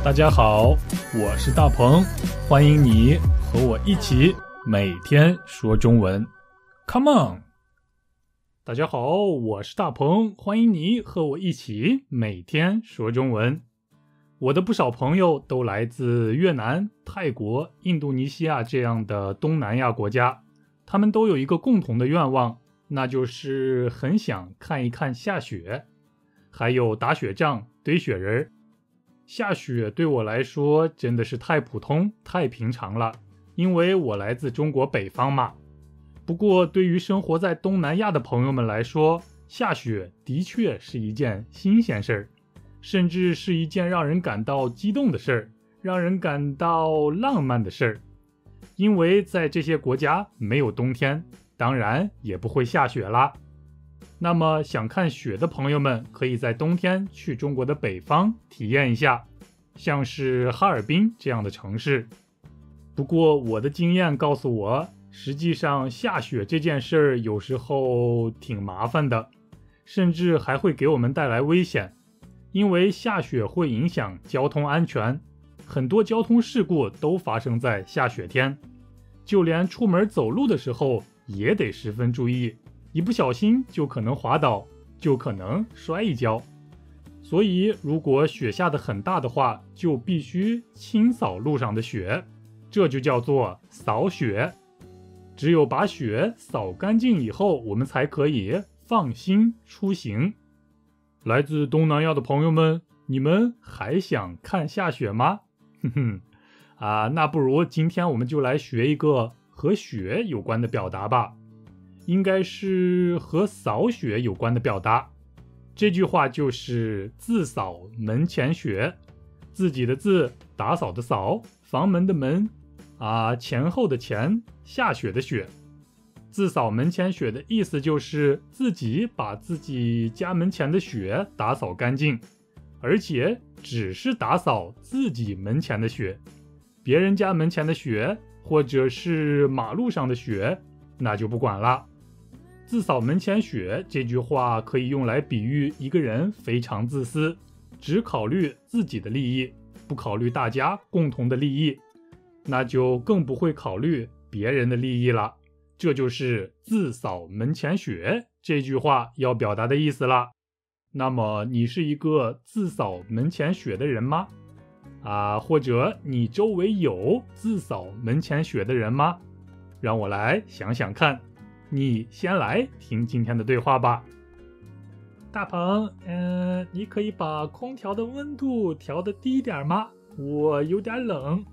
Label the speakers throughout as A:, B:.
A: 大家好，我是大鹏，欢迎你和我一起每天说中文 Come on。 大家好，我是大鹏，欢迎你和我一起每天说中文。我的不少朋友都来自越南、泰国、印度尼西亚这样的东南亚国家，他们都有一个共同的愿望，那就是很想看一看下雪，还有打雪仗、堆雪人。下雪对我来说真的是太普通、太平常了，因为我来自中国北方嘛。不过对于生活在东南亚的朋友们来说，下雪的确是一件新鲜事儿，甚至是一件让人感到激动的事儿，让人感到浪漫的事儿。因为在这些国家没有冬天，当然也不会下雪啦。那么想看雪的朋友们可以在冬天去中国的北方体验一下，像是哈尔滨这样的城市。不过我的经验告诉我，实际上下雪这件事儿有时候挺麻烦的，甚至还会给我们带来危险，因为下雪会影响交通安全，很多交通事故都发生在下雪天，就连出门走路的时候也得十分注意，一不小心就可能滑倒，就可能摔一跤。所以如果雪下得很大的话，就必须清扫路上的雪，这就叫做扫雪。只有把雪扫干净以后，我们才可以放心出行。来自东南亚的朋友们，你们还想看下雪吗？那不如今天我们就来学一个和雪有关的表达吧。应该是和扫雪有关的表达。这句话就是自扫门前雪，自己的自，打扫的扫，房门的门，前后的前，下雪的雪。自扫门前雪的意思就是自己把自己家门前的雪打扫干净，而且只是打扫自己门前的雪，别人家门前的雪或者是马路上的雪那就不管了。自扫门前雪这句话可以用来比喻一个人非常自私，只考虑自己的利益，不考虑大家共同的利益，那就更不会考虑别人的利益了。这就是自扫门前雪这句话要表达的意思了。那么你是一个自扫门前雪的人吗？或者你周围有自扫门前雪的人吗？让我来想想看。你先来听今天的对话吧。大鹏，你可以把空调的温度调得低点吗？我有点冷。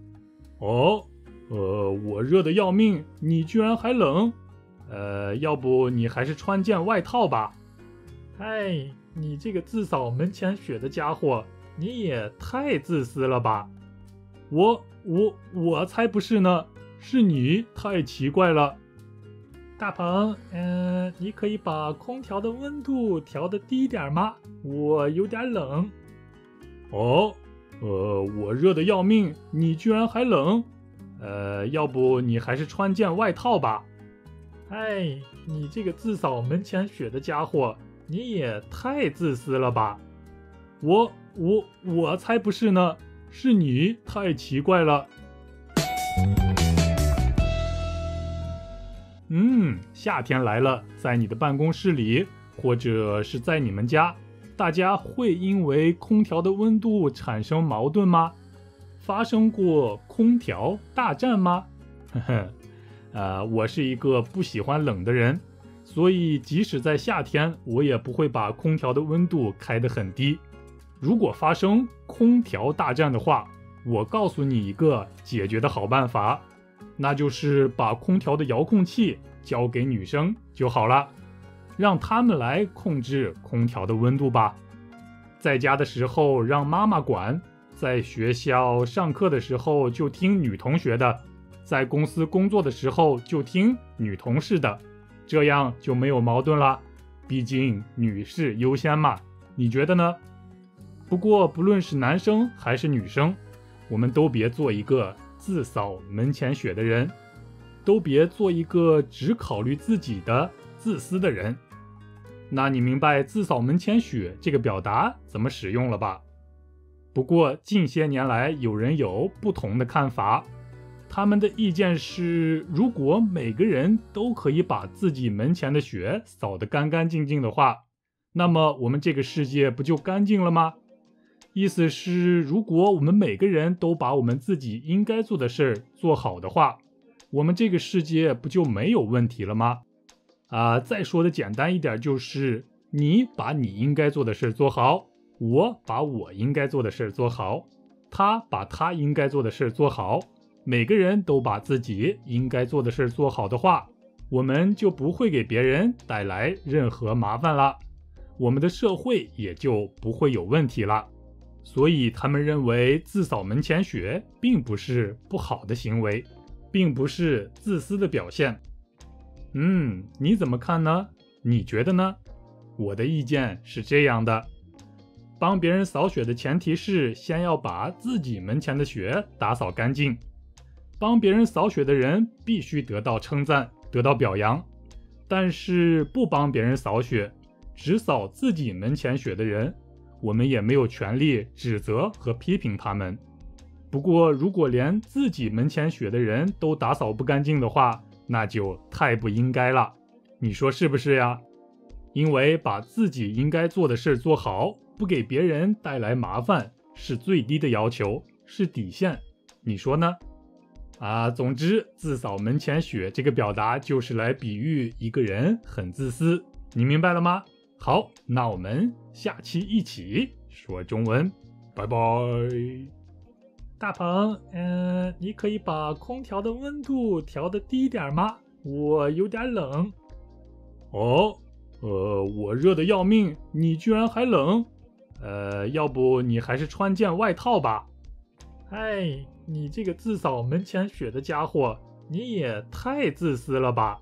A: 我热得要命，你居然还冷？要不你还是穿件外套吧。哎，你这个自扫门前雪的家伙，你也太自私了吧。我才不是呢，是你太奇怪了。大鹏，你可以把空调的温度调得低点吗？我有点冷。我热得要命，你居然还冷？要不你还是穿件外套吧。哎，你这个自扫门前雪的家伙，你也太自私了吧。我才不是呢，是你太奇怪了。夏天来了，在你的办公室里，或者是在你们家，大家会因为空调的温度产生矛盾吗？发生过空调大战吗？我是一个不喜欢冷的人，所以即使在夏天，我也不会把空调的温度开得很低。如果发生空调大战的话，我告诉你一个解决的好办法，那就是把空调的遥控器交给女生就好了，让她们来控制空调的温度吧。在家的时候让妈妈管，在学校上课的时候就听女同学的，在公司工作的时候就听女同事的，这样就没有矛盾了。毕竟女士优先嘛，你觉得呢？不过不论是男生还是女生，我们都别做一个自扫门前雪的人，都别做一个只考虑自己的自私的人。那你明白自扫门前雪这个表达怎么使用了吧？ 不过近些年来有人有不同的看法，他们的意见是，如果每个人都可以把自己门前的雪扫得干干净净的话，那么我们这个世界不就干净了吗？意思是，如果我们每个人都把我们自己应该做的事儿做好的话，我们这个世界不就没有问题了吗？再说的简单一点，就是你把你应该做的事做好，我把我应该做的事做好，他把他应该做的事做好，每个人都把自己应该做的事做好的话，我们就不会给别人带来任何麻烦了，我们的社会也就不会有问题了。所以他们认为自扫门前雪并不是不好的行为，并不是自私的表现。你怎么看呢？你觉得呢？我的意见是这样的，帮别人扫雪的前提是先要把自己门前的雪打扫干净。帮别人扫雪的人必须得到称赞，得到表扬，但是不帮别人扫雪，只扫自己门前雪的人，我们也没有权利指责和批评他们。不过如果连自己门前雪的人都打扫不干净的话，那就太不应该了，你说是不是呀？因为把自己应该做的事做好，不给别人带来麻烦，是最低的要求，是底线，你说呢？总之自扫门前雪这个表达就是来比喻一个人很自私，你明白了吗？好，那我们下期一起说中文，拜拜。大鹏，你可以把空调的温度调得低一点吗？我有点冷。我热得要命，你居然还冷？要不你还是穿件外套吧。你这个自扫门前雪的家伙，你也太自私了吧。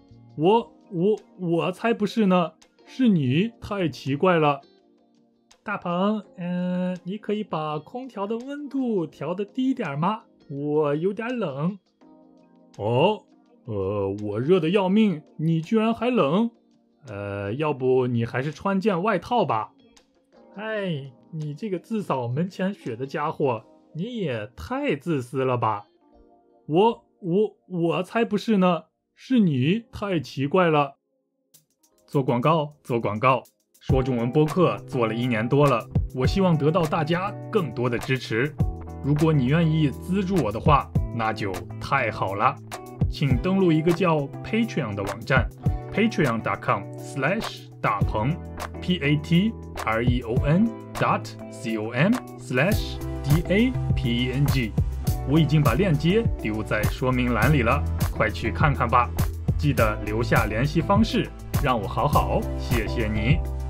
A: 我才不是呢，是你太奇怪了。大鹏，你可以把空调的温度调得低一点吗？我有点冷。我热得要命，你居然还冷？要不你还是穿件外套吧。你这个自扫门前雪的家伙，你也太自私了吧。我才不是呢，是你太奇怪了。做广告，说中文播客做了1年多了，我希望得到大家更多的支持。如果你愿意资助我的话，那就太好了。请登录一个叫 Patreon 的网站 patreon.com/大鹏 patreon.com/DAPENG。 我已经把链接丢在说明栏里了，快去看看吧。记得留下联系方式，让我好好谢谢你。